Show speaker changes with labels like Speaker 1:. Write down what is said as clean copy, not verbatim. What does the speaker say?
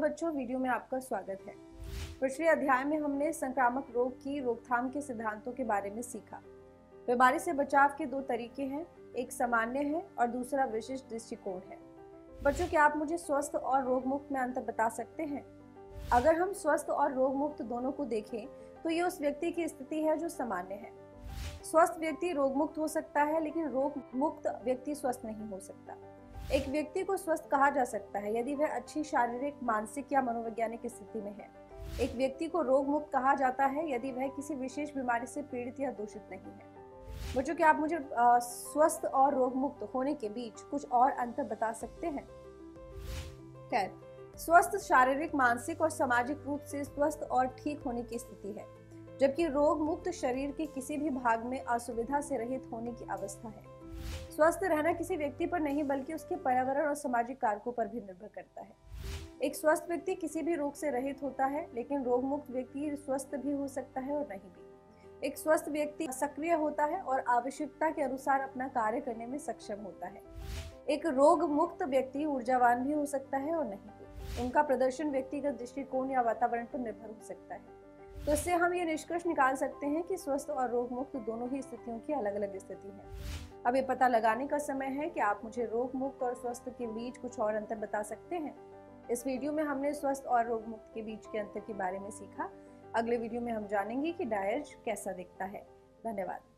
Speaker 1: बच्चों, वीडियो में आपका स्वागत है। पिछले अध्याय में हमने संक्रामक रोग की रोकथाम के सिद्धांतों के बारे में सीखा। बीमारी से बचाव के दो तरीके हैं, एक सामान्य है और दूसरा विशिष्ट दृष्टिकोण है। बच्चों, क्या आप मुझे स्वस्थ और रोग मुक्त में अंतर बता सकते हैं? अगर हम स्वस्थ और रोग मुक्त दोनों को देखें तो ये उस व्यक्ति की स्थिति है जो सामान्य है। स्वस्थ व्यक्ति रोग मुक्त हो सकता है, लेकिन रोग मुक्त व्यक्ति स्वस्थ नहीं हो सकता। एक व्यक्ति को स्वस्थ कहा जा सकता है यदि वह अच्छी शारीरिक, मानसिक या मनोवैज्ञानिक स्थिति में है। एक व्यक्ति को रोग मुक्त कहा जाता है यदि वह किसी विशेष बीमारी से पीड़ित या दूषित नहीं है। बच्चों, क्या आप मुझे स्वस्थ और रोग मुक्त होने के बीच कुछ और अंतर बता सकते हैं? खैर, स्वस्थ शारीरिक, मानसिक और सामाजिक रूप से स्वस्थ और ठीक होने की स्थिति है, जबकि रोग मुक्त शरीर के किसी भी भाग में असुविधा से रहित होने की अवस्था है। स्वस्थ रहना किसी व्यक्ति पर नहीं बल्कि उसके पर्यावरण और सामाजिक कारकों पर भी निर्भर करता है। एक स्वस्थ व्यक्ति किसी भी रोग से रहित होता है, लेकिन रोग मुक्त व्यक्ति स्वस्थ भी हो सकता है और नहीं भी। एक स्वस्थ व्यक्ति सक्रिय होता है और आवश्यकता के अनुसार अपना कार्य करने में सक्षम होता है। एक रोग मुक्त व्यक्ति ऊर्जावान भी हो सकता है और नहीं भी। उनका प्रदर्शन व्यक्तिगत दृष्टिकोण या वातावरण पर निर्भर हो सकता है। तो इससे हम ये निष्कर्ष निकाल सकते हैं कि स्वस्थ और रोग मुक्त दोनों ही स्थितियों की अलग अलग स्थिति है। अब ये पता लगाने का समय है कि आप मुझे रोग मुक्त और स्वस्थ के बीच कुछ और अंतर बता सकते हैं। इस वीडियो में हमने स्वस्थ और रोग मुक्त के बीच के अंतर के बारे में सीखा। अगले वीडियो में हम जानेंगे कि डायर्ज कैसा दिखता है। धन्यवाद।